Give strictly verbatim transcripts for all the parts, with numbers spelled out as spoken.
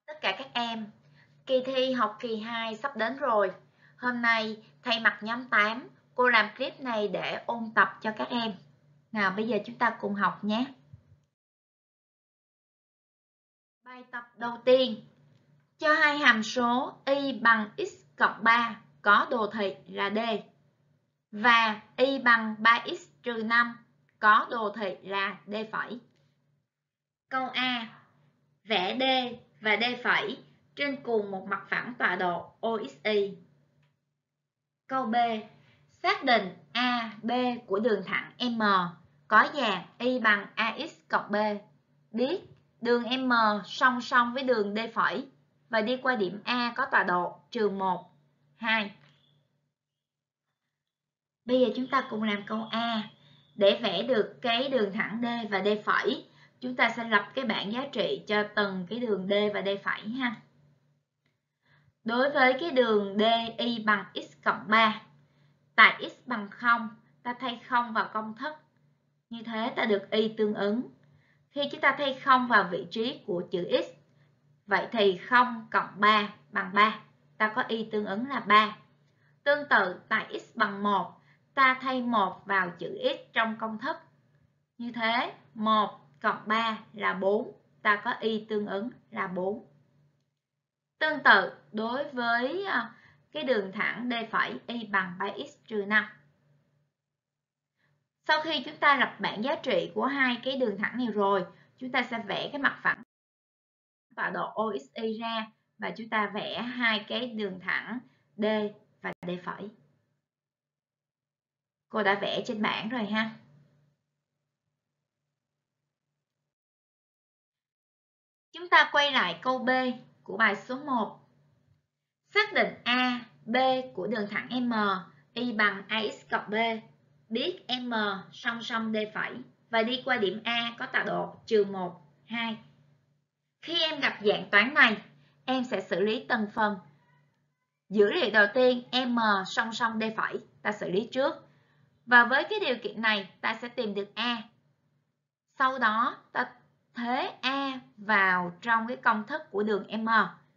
Tất cả các em, kỳ thi học kỳ hai sắp đến rồi. Hôm nay thay mặt nhóm tám, cô làm clip này để ôn tập cho các em. Nào bây giờ chúng ta cùng học nhé. Bài tập đầu tiên, cho hai hàm số y bằng x cộng ba có đồ thị là D và y bằng ba x trừ năm có đồ thị là D phẩy. Câu A, vẽ D và D phẩy trên cùng một mặt phẳng tọa độ O X Y. Câu B, xác định A, B của đường thẳng M có dạng y bằng ax cộng b. Biết đường M song song với đường D phẩy và đi qua điểm A có tọa độ trừ một, hai. Bây giờ chúng ta cùng làm câu A. Để vẽ được cái đường thẳng D và D phẩy, chúng ta sẽ lập cái bảng giá trị cho từng cái đường D và D phẩy ha. Đối với cái đường D y bằng x cộng ba, tại x bằng không, ta thay không vào công thức. Như thế ta được y tương ứng. Khi chúng ta thay không vào vị trí của chữ x, vậy thì không cộng ba bằng ba, ta có y tương ứng là ba. Tương tự, tại x bằng một, ta thay một vào chữ x trong công thức. Như thế, một cộng ba là bốn, ta có y tương ứng là bốn. Tương tự, đối với cái đường thẳng D phẩy y bằng ba x trừ năm. Sau khi chúng ta lập bảng giá trị của hai cái đường thẳng này rồi, chúng ta sẽ vẽ cái mặt phẳng tọa độ O X Y ra và chúng ta vẽ hai cái đường thẳng D và D phẩy. Cô đã vẽ trên bảng rồi ha. Chúng ta quay lại câu B của bài số một. Xác định A, B của đường thẳng M y bằng ax cộng b. Biết M song song D phẩy và đi qua điểm A có tọa độ trừ một, hai. Khi em gặp dạng toán này, em sẽ xử lý từng phần. Dữ liệu đầu tiên, M song song D phẩy, ta xử lý trước. Và với cái điều kiện này, ta sẽ tìm được A. Sau đó, ta thế A vào trong cái công thức của đường M.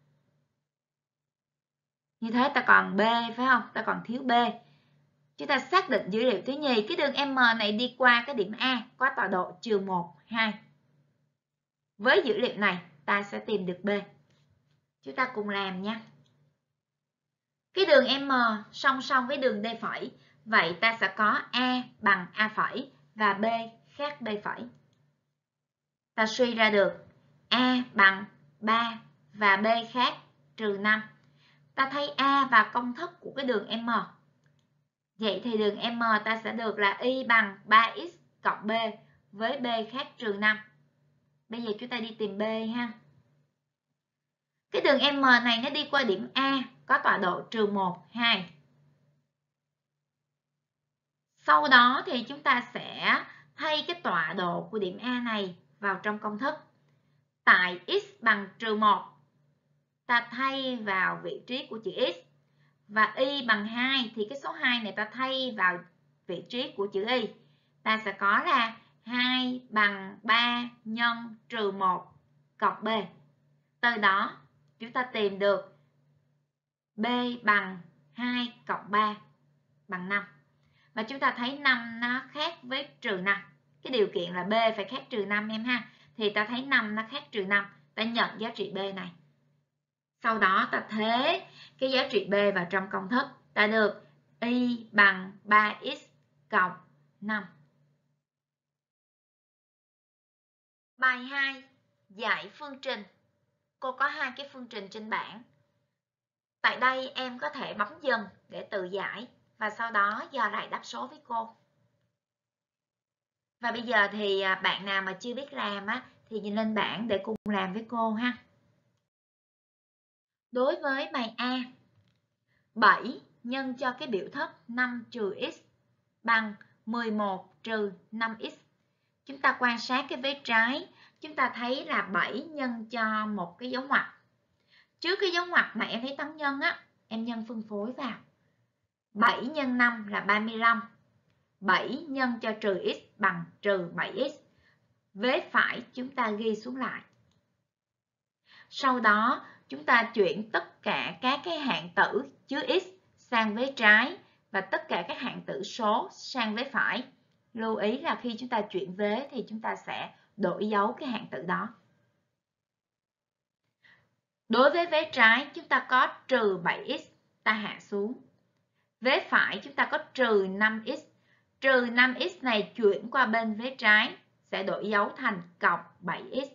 Như thế ta còn B, phải không? Ta còn thiếu B. Chúng ta xác định dữ liệu thứ nhì, cái đường M này đi qua cái điểm A có tọa độ trừ một, hai. Với dữ liệu này, ta sẽ tìm được B. Chúng ta cùng làm nha. Cái đường M song song với đường D phẩy, vậy ta sẽ có A bằng A phẩy và B khác B phẩy. Ta suy ra được A bằng ba và B khác trừ năm. Ta thay A vào công thức của cái đường M. Vậy thì đường M ta sẽ được là y bằng ba x cộng b với b khác trừ năm. Bây giờ chúng ta đi tìm B ha. Cái đường M này nó đi qua điểm A có tọa độ trừ một, hai. Sau đó thì chúng ta sẽ thay cái tọa độ của điểm A này vào trong công thức. Tại x bằng trừ một, ta thay vào vị trí của chữ x. Và y bằng hai thì cái số hai này ta thay vào vị trí của chữ y. Ta sẽ có là hai bằng ba nhân trừ một cộng b. Từ đó chúng ta tìm được b bằng hai cộng ba bằng năm. Và chúng ta thấy năm nó khác với trừ năm. Cái điều kiện là b phải khác trừ năm em ha. Thì ta thấy năm nó khác trừ năm. Ta nhận giá trị b này. Sau đó ta thế cái giá trị b vào trong công thức. Ta được y bằng ba x cộng năm. Bài hai. Giải phương trình. Cô có hai cái phương trình trên bảng. Tại đây em có thể bấm dừng để tự giải và sau đó dò lại đáp số với cô. Và bây giờ thì bạn nào mà chưa biết làm á, thì nhìn lên bảng để cùng làm với cô ha. Đối với bài A, bảy nhân cho cái biểu thức năm trừ x bằng mười một trừ năm x. Chúng ta quan sát cái vế trái, chúng ta thấy là bảy nhân cho một cái dấu ngoặc. Trước cái dấu ngoặc mà em thấy toán nhân á, em nhân phân phối vào. bảy nhân năm là ba mươi lăm. bảy nhân cho trừ x bằng trừ bảy x. Vế phải chúng ta ghi xuống lại. Sau đó chúng ta chuyển tất cả các cái hạng tử chứa x sang vế trái và tất cả các hạng tử số sang vế phải. Lưu ý là khi chúng ta chuyển vế thì chúng ta sẽ đổi dấu cái hạng tử đó. Đối với vế trái chúng ta có trừ bảy x, ta hạ xuống. Vế phải chúng ta có trừ năm x. Trừ năm x này chuyển qua bên vế trái sẽ đổi dấu thành cộng bảy x.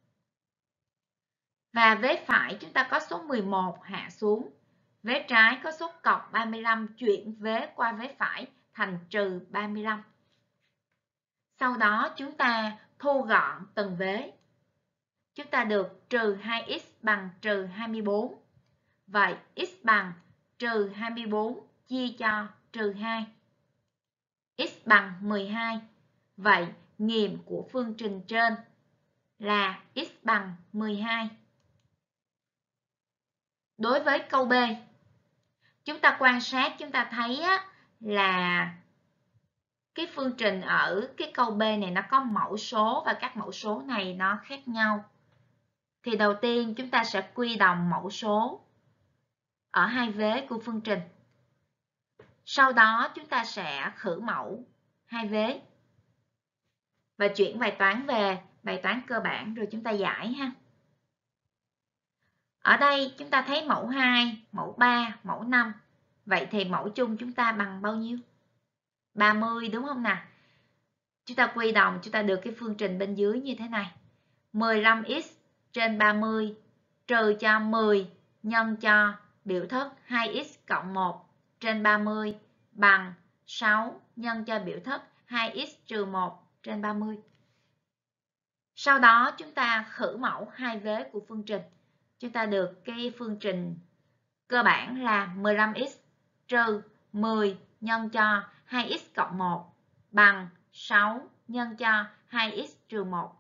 Và vế phải chúng ta có số mười một hạ xuống. Vế trái có số cộng ba mươi lăm chuyển vế qua vế phải thành trừ ba mươi lăm. Sau đó chúng ta thu gọn từng vế. Chúng ta được trừ hai x bằng trừ hai mươi bốn. Vậy x bằng trừ hai mươi bốn chia cho trừ hai. X bằng mười hai. Vậy nghiệm của phương trình trên là x bằng mười hai. Đối với câu B, chúng ta quan sát chúng ta thấy á, là cái phương trình ở cái câu B này nó có mẫu số và các mẫu số này nó khác nhau. Thì đầu tiên chúng ta sẽ quy đồng mẫu số ở hai vế của phương trình. Sau đó chúng ta sẽ khử mẫu hai vế và chuyển bài toán về bài toán cơ bản rồi chúng ta giải ha. Ở đây chúng ta thấy mẫu hai, mẫu ba, mẫu năm. Vậy thì mẫu chung chúng ta bằng bao nhiêu? ba mươi đúng không nào? Chúng ta quy đồng chúng ta được cái phương trình bên dưới như thế này. mười lăm x trên ba mươi trừ cho mười nhân cho biểu thức hai x cộng một trên ba mươi bằng sáu nhân cho biểu thức hai x trừ một trên ba mươi. Sau đó chúng ta khử mẫu hai vế của phương trình. Chúng ta được cái phương trình cơ bản là mười lăm x trừ mười nhân cho hai x cộng một bằng sáu nhân cho hai x trừ một.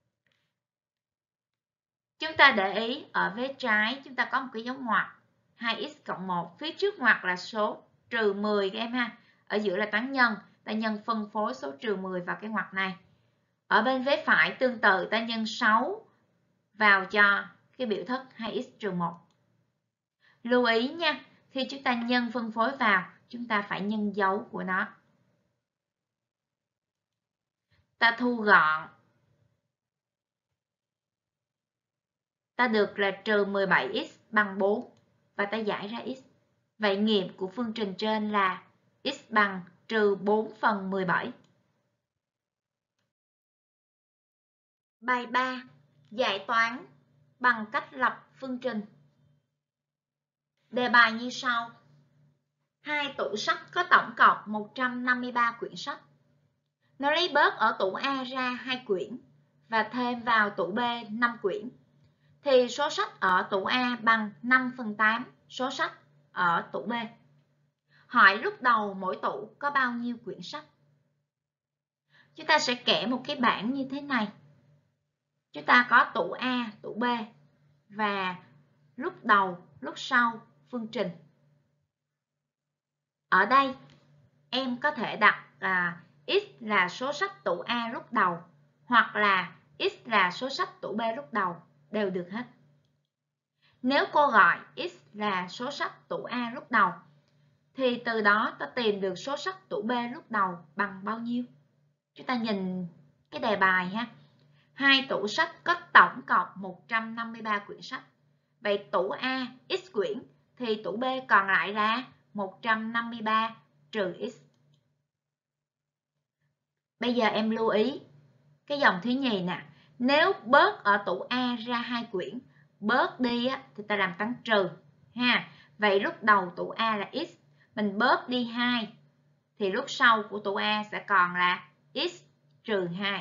Chúng ta để ý ở vế trái chúng ta có một cái dấu ngoặc hai x cộng một, phía trước ngoặc là số trừ mười các em ha. Ở giữa là toán nhân, ta nhân phân phối số trừ mười vào cái ngoặc này. Ở bên vế phải tương tự ta nhân sáu vào cho cái biểu thức hai x trừ một. Lưu ý nha, khi chúng ta nhân phân phối vào, chúng ta phải nhân dấu của nó. Ta thu gọn. Ta được là trừ mười bảy x bằng bốn và ta giải ra x. Vậy nghiệm của phương trình trên là x bằng trừ bốn phần mười bảy. Bài ba. Giải toán bằng cách lập phương trình. Đề bài như sau. Hai tủ sách có tổng cộng một trăm năm mươi ba quyển sách. Nó lấy bớt ở tủ A ra hai quyển và thêm vào tủ B năm quyển. Thì số sách ở tủ A bằng năm phần tám số sách ở tủ B. Hỏi lúc đầu mỗi tủ có bao nhiêu quyển sách? Chúng ta sẽ kẻ một cái bảng như thế này. Chúng ta có tủ A, tủ B và lúc đầu, lúc sau phương trình. Ở đây em có thể đặt là x là số sách tủ A lúc đầu hoặc là x là số sách tủ B lúc đầu, đều được hết. Nếu cô gọi x là số sách tủ A lúc đầu thì từ đó ta tìm được số sách tủ B lúc đầu bằng bao nhiêu? Chúng ta nhìn cái đề bài ha. Hai tủ sách có tổng cộng một trăm năm mươi ba quyển sách. Vậy tủ A x quyển thì tủ B còn lại là một trăm năm mươi ba trừ x. Bây giờ em lưu ý cái dòng thứ nhì nè. Nếu bớt ở tủ A ra hai quyển, bớt đi á, thì ta làm toán trừ ha. Vậy lúc đầu tủ A là x, mình bớt đi hai thì lúc sau của tủ A sẽ còn là x trừ hai.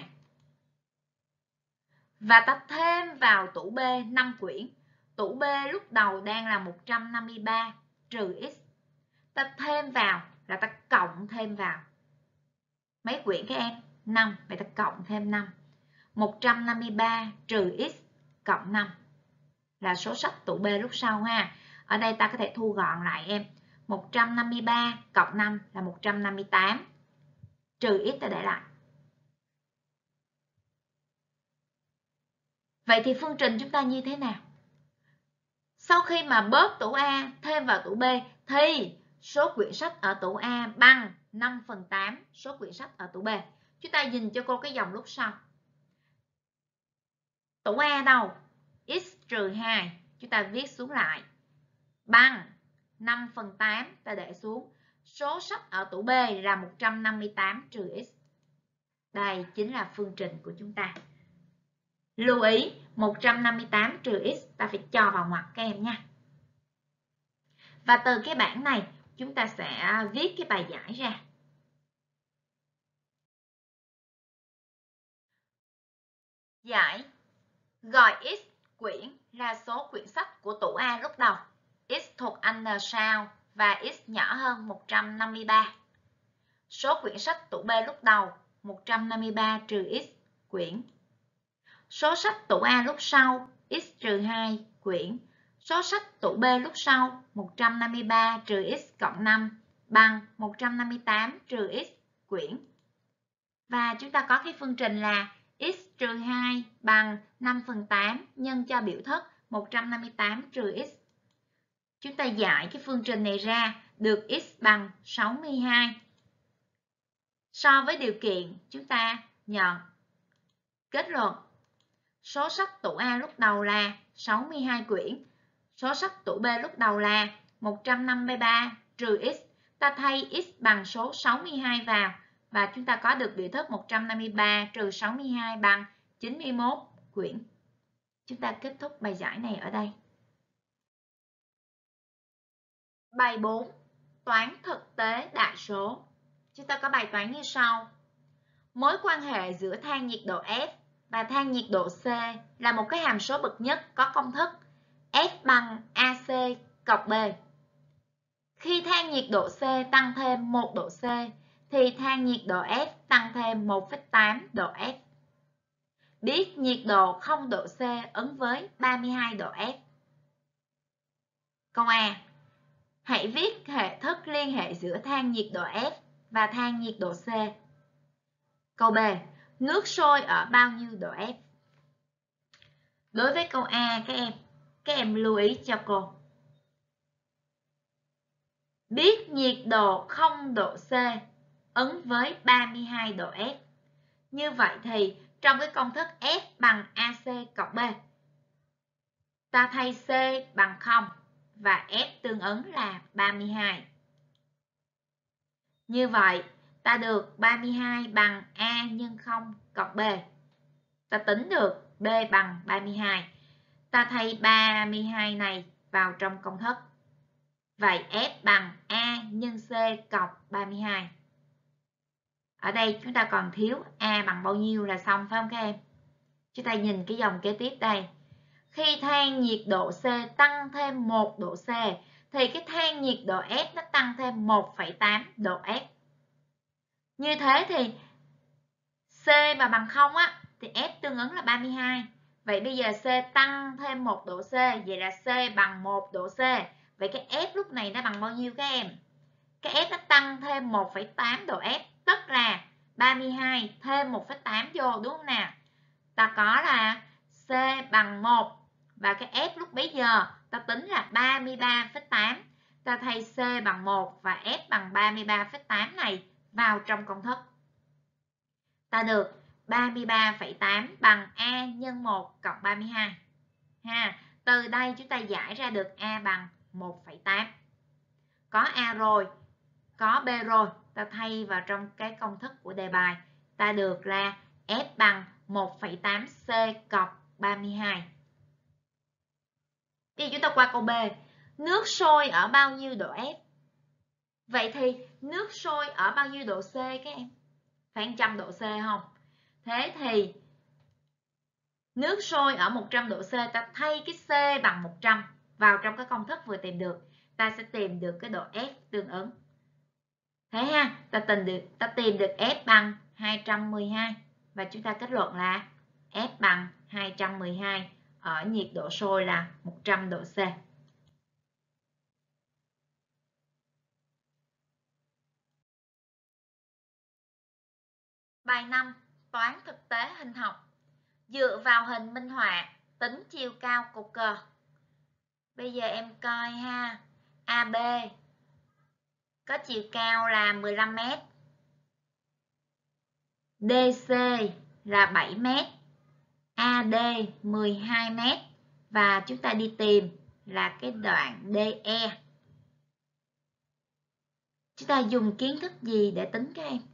Và ta thêm vào tủ B năm quyển. Tủ B lúc đầu đang là một trăm năm mươi ba trừ x. Ta thêm vào là ta cộng thêm vào. Mấy quyển các em? năm. Vậy ta cộng thêm năm. một trăm năm mươi ba trừ x cộng năm là số sách tủ B lúc sau ha. Ở đây ta có thể thu gọn lại em. một trăm năm mươi ba cộng năm là một trăm năm mươi tám. Trừ x ta để lại. Vậy thì phương trình chúng ta như thế nào? Sau khi mà bớt tủ A thêm vào tủ B thì số quyển sách ở tủ A bằng năm phần tám số quyển sách ở tủ B. Chúng ta nhìn cho cô cái dòng lúc sau. Tủ A đâu? X trừ hai. Chúng ta viết xuống lại. Bằng năm phần tám. Ta để xuống. Số sách ở tủ B là một trăm năm mươi tám trừ x. Đây chính là phương trình của chúng ta. Lưu ý một trăm năm mươi tám trừ x ta phải cho vào ngoặc các em nha. Và từ cái bảng này chúng ta sẽ viết cái bài giải ra. Giải gọi x quyển là số quyển sách của tủ A lúc đầu. X thuộc n sao và x nhỏ hơn một trăm năm mươi ba. Số quyển sách tủ B lúc đầu một trăm năm mươi ba trừ x quyển. Số sách tủ A lúc sau x trừ hai quyển. Số sách tủ B lúc sau một trăm năm mươi ba trừ x cộng năm bằng một trăm năm mươi tám trừ x quyển. Và chúng ta có cái phương trình là x trừ hai bằng năm phần tám nhân cho biểu thức một trăm năm mươi tám trừ x. Chúng ta giải cái phương trình này ra được x bằng sáu mươi hai. So với điều kiện chúng ta nhận kết luận số sách tủ A lúc đầu là sáu mươi hai quyển, số sách tủ B lúc đầu là một trăm năm mươi ba trừ x. Ta thay x bằng số sáu mươi hai vào và chúng ta có được biểu thức một trăm năm mươi ba trừ sáu mươi hai bằng chín mươi mốt quyển. Chúng ta kết thúc bài giải này ở đây. Bài bốn. Toán thực tế đại số. Chúng ta có bài toán như sau. Mối quan hệ giữa thang nhiệt độ F và thang nhiệt độ C là một cái hàm số bậc nhất có công thức F bằng a xê cộng B. Khi thang nhiệt độ C tăng thêm một độ C thì thang nhiệt độ F tăng thêm một phẩy tám độ F. Biết nhiệt độ không độ C ứng với ba mươi hai độ F. Câu A. Hãy viết hệ thức liên hệ giữa thang nhiệt độ F và thang nhiệt độ C. Câu B. Nước sôi ở bao nhiêu độ F? Đối với câu A các em, các em lưu ý cho cô. Biết nhiệt độ không độ C ứng với ba mươi hai độ F. Như vậy thì trong cái công thức F bằng a xê cộng B, ta thay C bằng không và F tương ứng là ba mươi hai. Như vậy ta được ba mươi hai bằng A nhân không cộng B. Ta tính được B bằng ba mươi hai. Ta thay ba mươi hai này vào trong công thức. Vậy F bằng A nhân C cộng ba mươi hai. Ở đây chúng ta còn thiếu A bằng bao nhiêu là xong phải không các em? Chúng ta nhìn cái dòng kế tiếp đây. Khi thang nhiệt độ C tăng thêm một độ C thì cái thang nhiệt độ F nó tăng thêm một phẩy tám độ F. Như thế thì C mà bằng không á thì F tương ứng là ba mươi hai. Vậy bây giờ C tăng thêm một độ C, vậy là C bằng một độ C. Vậy cái F lúc này nó bằng bao nhiêu các em? Cái F nó tăng thêm một phẩy tám độ F, tức là ba mươi hai thêm một phẩy tám vô đúng không nào? Ta có là C bằng một và cái F lúc bấy giờ ta tính là ba mươi ba phẩy tám. Ta thay C bằng một và F bằng ba mươi ba phẩy tám này vào trong công thức. Ta được ba mươi ba phẩy tám bằng A nhân một cộng ba mươi hai. Ha, từ đây chúng ta giải ra được A bằng một phẩy tám. Có A rồi, có B rồi, ta thay vào trong cái công thức của đề bài. Ta được là F bằng một phẩy tám C cộng ba mươi hai. Bây giờ chúng ta qua câu B. Nước sôi ở bao nhiêu độ F? Vậy thì nước sôi ở bao nhiêu độ C các em? Phải một trăm độ C không? Thế thì nước sôi ở một trăm độ C, ta thay cái C bằng một trăm vào trong cái công thức vừa tìm được. Ta sẽ tìm được cái độ F tương ứng. Thế ha, ta tìm được, ta tìm được F bằng hai trăm mười hai. Và chúng ta kết luận là F bằng hai trăm mười hai ở nhiệt độ sôi là một trăm độ C. Bài năm. Toán thực tế hình học. Dựa vào hình minh họa, tính chiều cao cột cờ. Bây giờ em coi ha. a bê có chiều cao là mười lăm mét. đê xê là bảy mét. a đê mười hai mét. Và chúng ta đi tìm là cái đoạn đê e. Chúng ta dùng kiến thức gì để tính các em?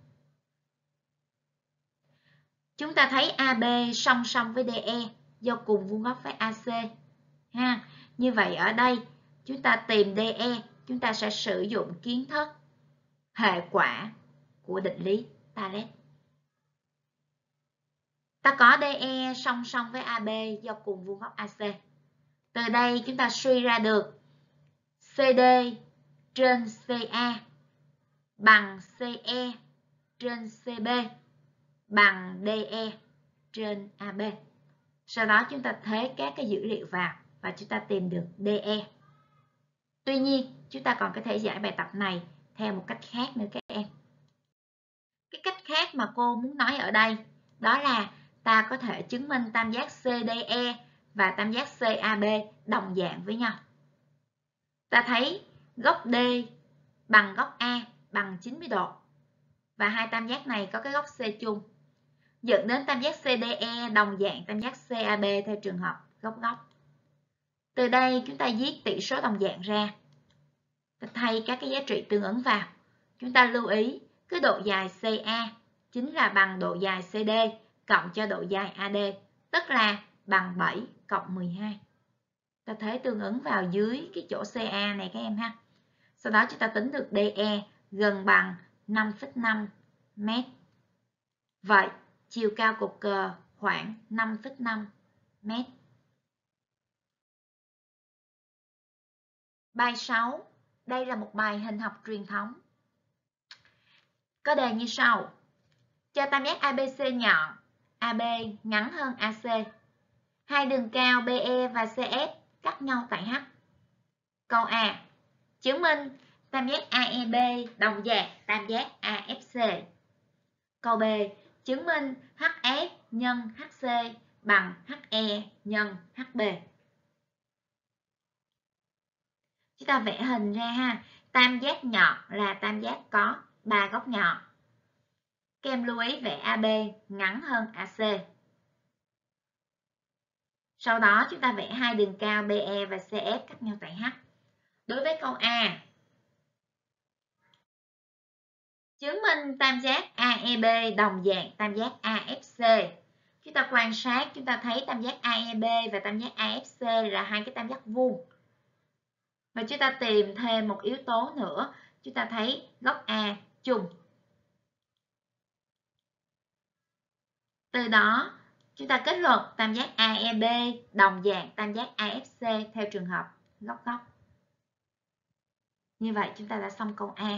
Chúng ta thấy a bê song song với đê e do cùng vuông góc với a xê. Ha. Như vậy ở đây chúng ta tìm đê e, chúng ta sẽ sử dụng kiến thức hệ quả của định lý Thales. Ta có đê e song song với a bê do cùng vuông góc a xê. Từ đây chúng ta suy ra được xê đê trên xê a bằng xê e trên xê bê bằng đê e trên a bê. Sau đó chúng ta thế các cái dữ liệu vào và chúng ta tìm được đê e. Tuy nhiên, chúng ta còn có thể giải bài tập này theo một cách khác nữa các em. Cái cách khác mà cô muốn nói ở đây đó là ta có thể chứng minh tam giác xê đê e và tam giác xê a bê đồng dạng với nhau. Ta thấy góc D bằng góc A bằng chín mươi độ và hai tam giác này có cái góc C chung, dẫn đến tam giác xê đê e đồng dạng tam giác xê a bê theo trường hợp góc góc. Từ đây chúng ta viết tỷ số đồng dạng ra, ta thay các cái giá trị tương ứng vào. Chúng ta lưu ý cái độ dài xê a chính là bằng độ dài xê đê cộng cho độ dài a đê, tức là bằng bảy cộng mười hai. Ta thế tương ứng vào dưới cái chỗ xê a này các em ha. Sau đó chúng ta tính được đê e gần bằng năm phẩy năm mét. Vậy chiều cao cột cờ khoảng năm phẩy năm mét. Bài sáu. Đây là một bài hình học truyền thống. Có đề như sau. Cho tam giác a bê xê nhọn, a bê ngắn hơn a xê. Hai đường cao bê e và xê ép cắt nhau tại H. Câu A. Chứng minh tam giác a e bê đồng dạng tam giác a ép xê. Câu B. Chứng minh hát ép nhân hát xê bằng hát e nhân hát bê. Chúng ta vẽ hình ra ha. Tam giác nhọn là tam giác có ba góc nhọn. Các em lưu ý vẽ a bê ngắn hơn a xê. Sau đó chúng ta vẽ hai đường cao bê e và xê ép cắt nhau tại H. Đối với câu A, chứng minh tam giác a e bê đồng dạng tam giác a ép xê. Chúng ta quan sát, chúng ta thấy tam giác a e bê và tam giác a ép xê là hai cái tam giác vuông. Và chúng ta tìm thêm một yếu tố nữa, chúng ta thấy góc A chung. Từ đó, chúng ta kết luận tam giác a e bê đồng dạng tam giác a ép xê theo trường hợp góc góc. Như vậy chúng ta đã xong câu A.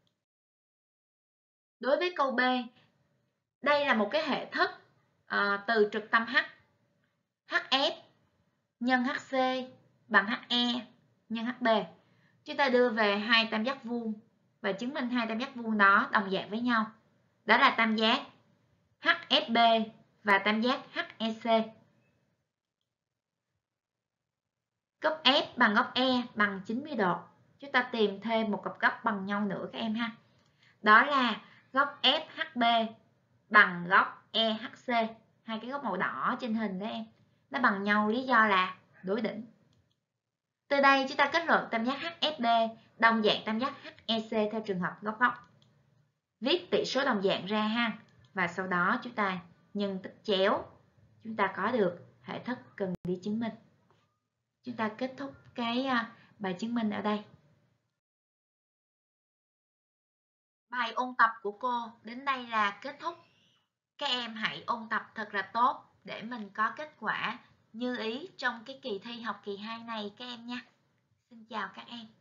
Đối với câu B, đây là một cái hệ thức à, từ trực tâm H. hát ép nhân hát xê bằng hát e nhân hát bê. Chúng ta đưa về hai tam giác vuông và chứng minh hai tam giác vuông đó đồng dạng với nhau. Đó là tam giác hát ép bê và tam giác hát e xê. Góc F bằng góc E bằng chín mươi độ. Chúng ta tìm thêm một cặp góc bằng nhau nữa các em ha. Đó là góc ép hát bê bằng góc e hát xê. Hai cái góc màu đỏ trên hình đó em. Nó bằng nhau lý do là đối đỉnh. Từ đây chúng ta kết luận tam giác hát ép bê đồng dạng tam giác hát e xê theo trường hợp góc góc. Viết tỷ số đồng dạng ra ha. Và sau đó chúng ta nhân tích chéo. Chúng ta có được hệ thức cần đi chứng minh. Chúng ta kết thúc cái bài chứng minh ở đây. Bài ôn tập của cô đến đây là kết thúc. Các em hãy ôn tập thật là tốt để mình có kết quả như ý trong cái kỳ thi học kỳ hai này các em nha. Xin chào các em.